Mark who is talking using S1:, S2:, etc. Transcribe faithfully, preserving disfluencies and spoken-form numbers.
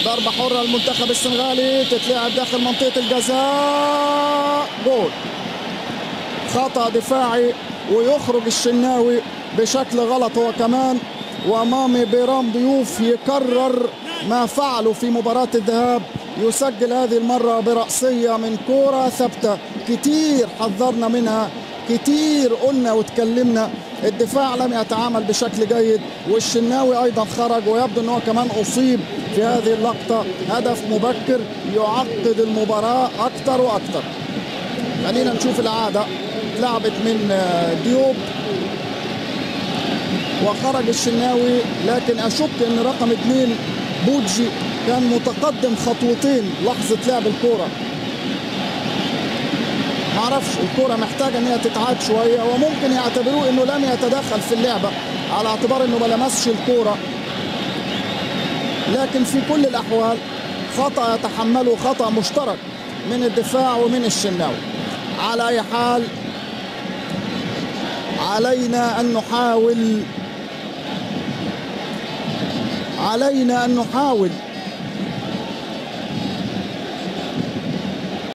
S1: ضربة حرة المنتخب السنغالي، تتلعب داخل منطقة الجزاء، جول. خطأ دفاعي ويخرج الشناوي بشكل غلط هو كمان، ومامي بيرام ضيوف يكرر ما فعله في مباراة الذهاب، يسجل هذه المرة برأسية من كرة ثابتة. كتير حذرنا منها، كتير قلنا وتكلمنا، الدفاع لم يتعامل بشكل جيد، والشناوي ايضا خرج، ويبدو ان هو كمان اصيب في هذه اللقطة. هدف مبكر يعقد المباراة اكتر واكتر. خلينا نشوف العادة. اتلعبت من ديوب وخرج الشناوي، لكن اشك ان رقم اثنين بوجي كان متقدم خطوتين لحظة لعب الكورة. معرفش، الكورة محتاجة ان هي تتعاد شوية، وممكن يعتبروه انه لم يتدخل في اللعبة على اعتبار انه ما لمسش الكورة، لكن في كل الاحوال خطأ يتحمله، خطأ مشترك من الدفاع ومن الشناوي. على اي حال علينا ان نحاول علينا ان نحاول